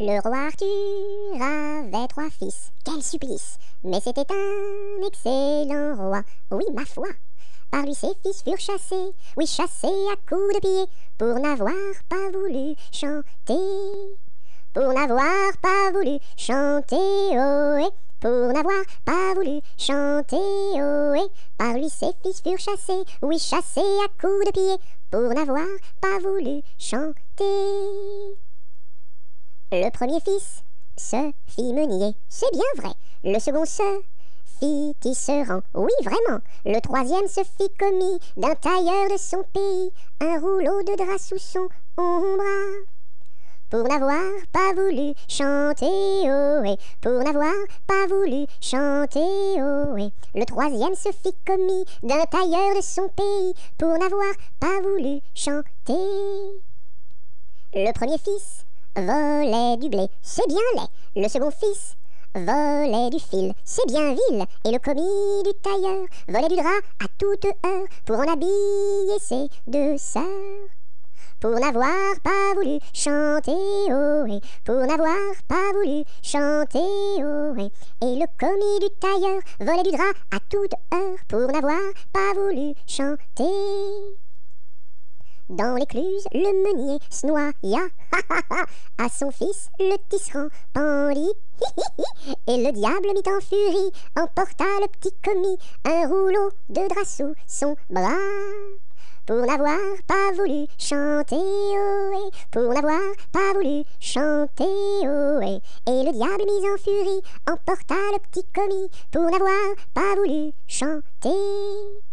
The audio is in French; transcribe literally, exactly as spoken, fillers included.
Le roi Arthur avait trois fils, quel supplice! Mais c'était un excellent roi, oui ma foi. Par lui ses fils furent chassés, oui chassés à coups de pied, pour n'avoir pas voulu chanter. Pour n'avoir pas voulu chanter, ohé, pour n'avoir pas voulu chanter, ohé. Par lui ses fils furent chassés, oui chassés à coups de pied, pour n'avoir pas voulu chanter. Le premier fils se fit meunier, c'est bien vrai. Le second se fit tisserand, oui vraiment. Le troisième se fit commis d'un tailleur de son pays, un rouleau de drap sous son bras. Pour n'avoir pas voulu chanter, ohé, pour n'avoir pas voulu chanter, ohé. Le troisième se fit commis d'un tailleur de son pays, pour n'avoir pas voulu chanter. Le premier fils volait du blé, c'est bien laid. Le second fils volait du fil, c'est bien vil. Et le commis du tailleur volait du drap à toute heure, pour en habiller ses deux sœurs. Pour n'avoir pas voulu chanter, ohé, pour n'avoir pas voulu chanter, ohé. Et le commis du tailleur volait du drap à toute heure, pour n'avoir pas voulu chanter. Dans l'écluse, le meunier se noya, ha ha ha, à son fils le tisserand pendit, hi hi hi. Et le diable mit en furie, emporta le petit commis, un rouleau de drap sous son bras. Pour n'avoir pas voulu chanter, ohé, pour n'avoir pas voulu chanter, ohé. Et le diable mis en furie, emporta le petit commis, pour n'avoir pas voulu chanter.